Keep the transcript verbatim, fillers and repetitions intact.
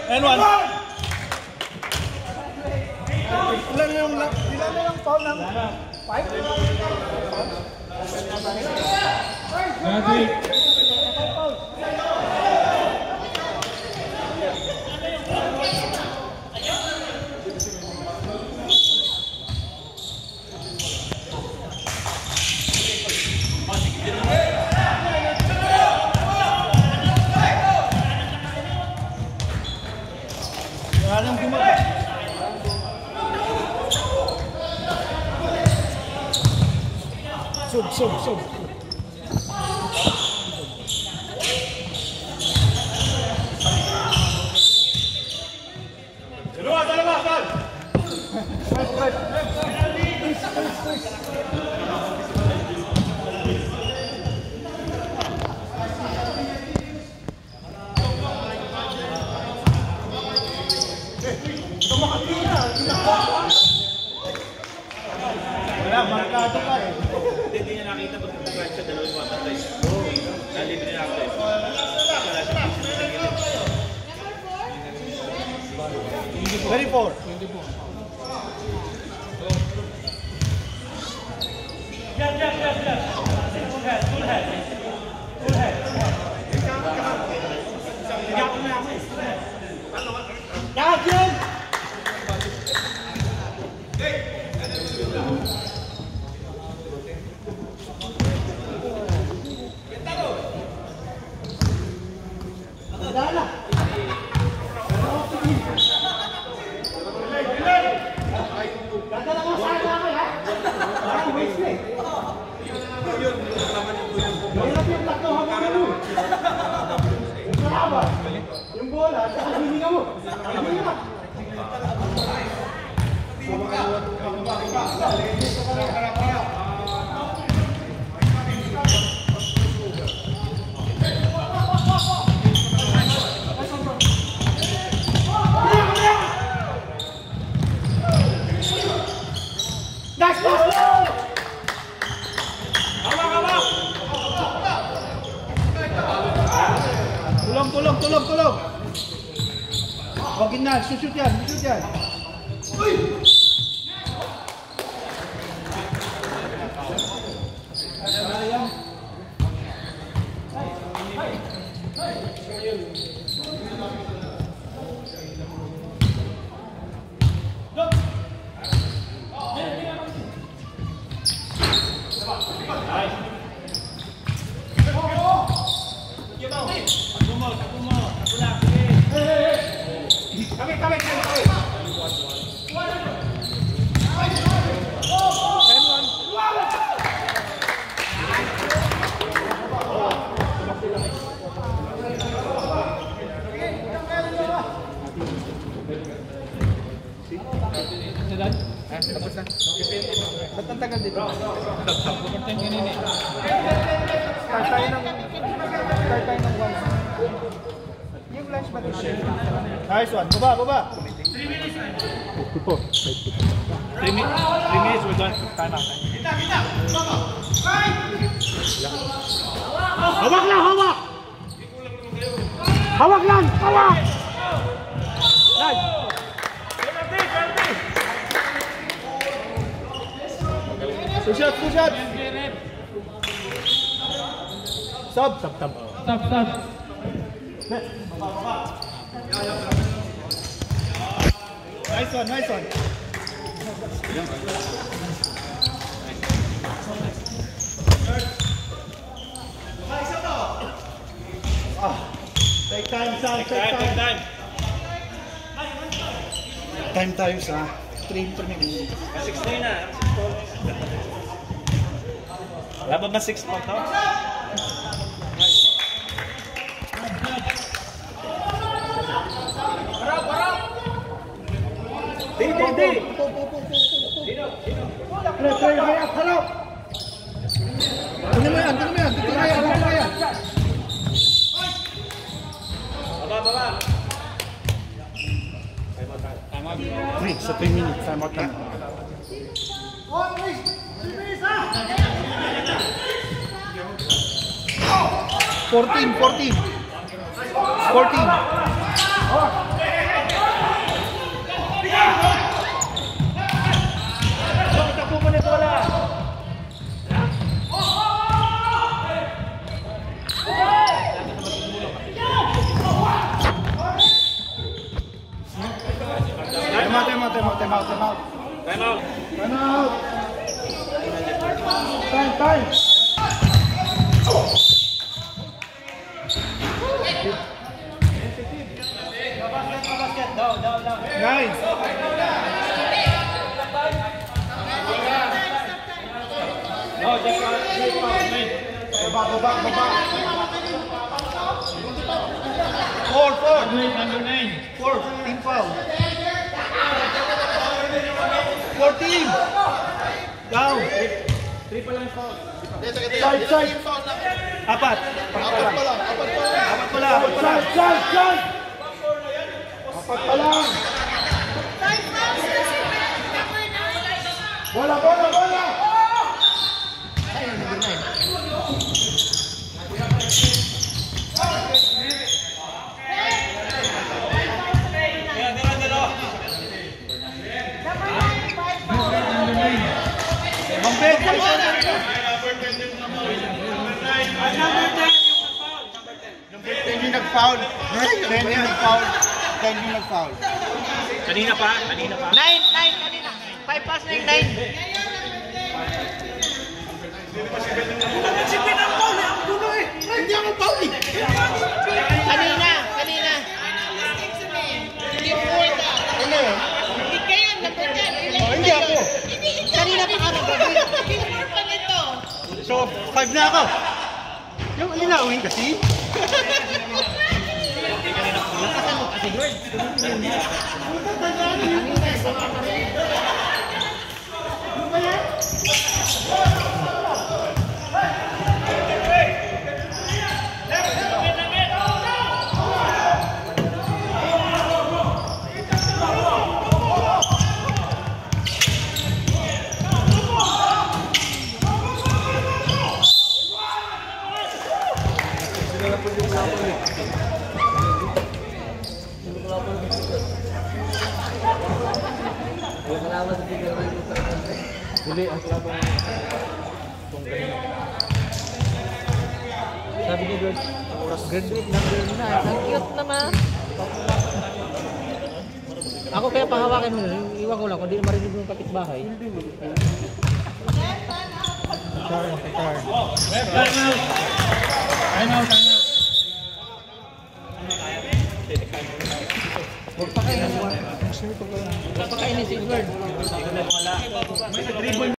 And one. Ilan na yung, ilan na yung foul ng five? Ready. Walang gumagawa. Sub, sub, sub. Dalawa, dalawa, sal. Right, right. Please, please, please. Wala, markado ka eh. Hindi niya nakita pag nag-drive siya, dalawang water guys. Oo. Nalibre niya ako guys. Wala siya twenty-four. Yes, yes, yes, yes. Full head, full head. Full head. Yakin! Dala. Dadala mo sa akin ako, ha? Parang waste na eh. Mahirap yung tatlo habang mo. Yung saraba, yung bola, saka hininga mo. Hininga. Dash, dash, dash! Tulong, tulong, tulong, tulong! Huwag na, shoot yan, shoot yan! Uy! Ba't ang tagal dito? Overtime kanina eh. Start tayo ng... Start tayo ng one. Yung lunch ba dito? Nice one. Baba, baba! three minutes. Three minutes, we're done. Time out. Kita, kita! Hawak lang, hawak! Hawak lang, hawak! Nice! Push up, push up! Sub, sub, sub. Stop, stop. Nice one, nice one. Ah, take time, son, take time. Take time. Time tayo sa train per minute. six na. Laban ba six pa to? Di, di, di! Try, try, harap, harap! Tingnan mo yan, tingnan mo yan, tingnan mo yan, tingnan mo yan! Baba, baba! Three, sa three minutes, time out lang. Fourteen, fourteen. Fourteen. time out, time out. Time out. Time out. Time, time. Basket, down, down, down. Nice. No, just one, three, four, nine. Go back, go back, go back. Four, four. Number nine. Four, team foul. Fourteen. Down. Three pa lang foul. Side, side. Apat. Apat pa lang. Apat pa lang. Apat pa lang. Side, side, side. Apat pa lang. Bola, bola, bola. Bang Ben, number ten yung nag-foul. ten yung nag-foul. ten yung nag-foul. Kanina pa? Kanina pa? Nine, nine kanina. Five plus nine, nine. Hindi ako foul eh. Kanina, kanina. Ano? Oh, hindi ako. Kanina pa ka nag-gawin. So, five na ako. Yung linawin kasi. Sabi niya, George, graduate na girl na. Ang cute naman. Ako kaya pahawakin mo na. Iwan ko lang kung di na marinig yung kapitbahay. Tar, tar. Time out. Time out, time out. Huwag pa kayo. Huwag pa kayo ni si Edward.